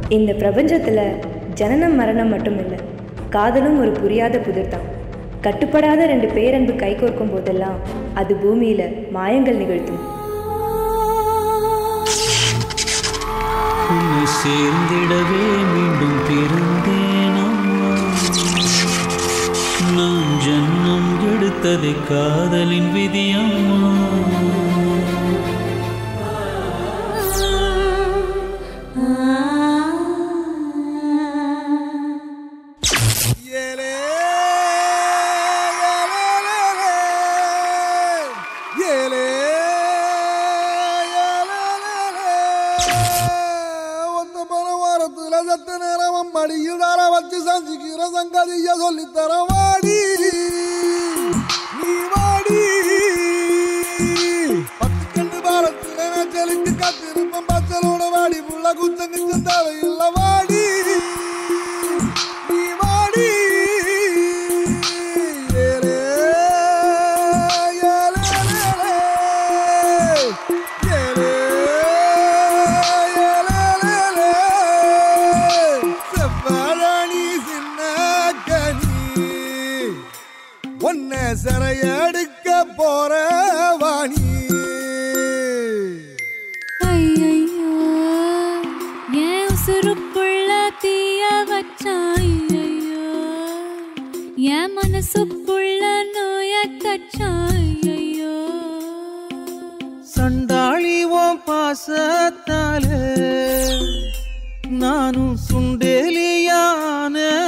இந்த பிரபஞ்சத்தில் ஜனனம் மரணம் மட்டும் இல்லை, காதலும் ஒரு புரியாத புதிர் தான். கட்டுப்படாத ரெண்டு பேரன்பு கைகோர்க்கும் போதெல்லாம் அது பூமியில் மாயங்கள் நிகழ்த்தும். உன்னை சேர்ந்திடவே மீண்டும் பிறந்தேன் அம்மா. நான் ஜன்மம் எடுத்ததை காதலின் விதியம்மா. சங்கதிய சொல்லித்தர வாடி நீ வாடி. 10 கண்டு பாலத்தில் மேச்சலுக்கு காத்திருப்பம் பச்சலோட வாடி புள்ள குச்சங்கிச்சம் தேவையில்ல வாடி நீ வாடி. ஏலே ஏலே ஏலே ஏலே செவ்வாழி உன்னை சிறையெடுக்க போற வாணி. ஐயையோ என் உசுருக்குள்ள தீய வச்சான், ஐயையோ என் மனசுக்குள்ள நோய கச்சான், ஐயையோ. சண்டாளி ஓம் பாசத்தாலே நானும் சுண்டேலியான